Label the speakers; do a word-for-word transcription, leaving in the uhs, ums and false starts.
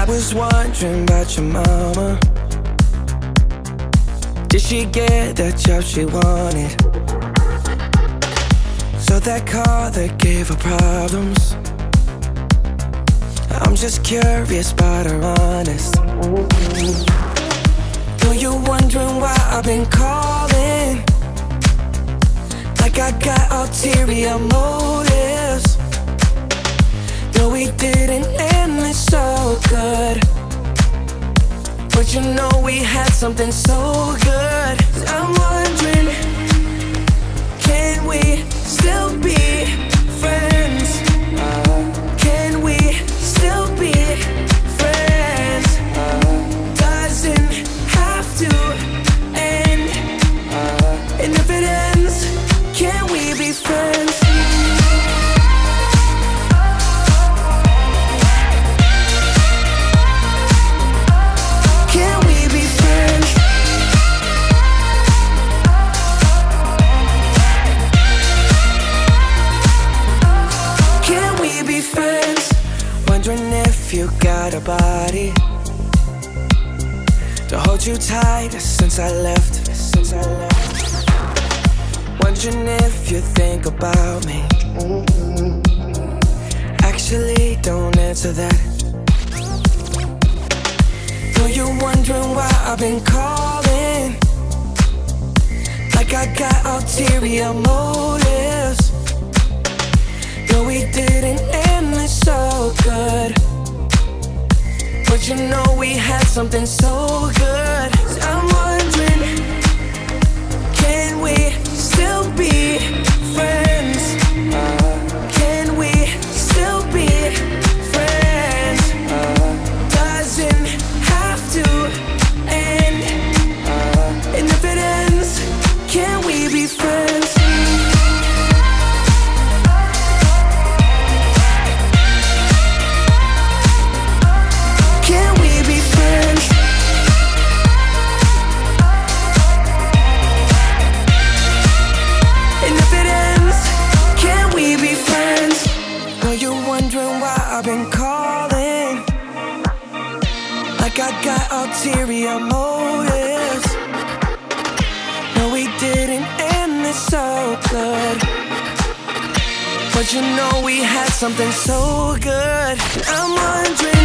Speaker 1: was wondering about your mama. Did she get that job she wanted? So that car that gave her problems. I'm just curious about her honest. Know you're wondering why I've been calling, like I got ulterior motives. No, we didn't end it so good, but you know we had something so good. I'm wondering, can we still be friends? Can we still be friends? Doesn't have to end, and if it ends, can we be friends? Wondering if you got a body to hold you tight since I left, since I left. Wondering if you think about me. Actually, don't answer that. Know you're wondering why I've been calling, like I got ulterior motives. No, we didn't end it so good, but you know we had something so good. I'm wondering, can we still be friends? Can we still be friends? Doesn't have to end, and if it ends, can we be friends? I've been calling, like I got ulterior motives. No, we didn't end this so good, but you know we had something so good. I'm wondering,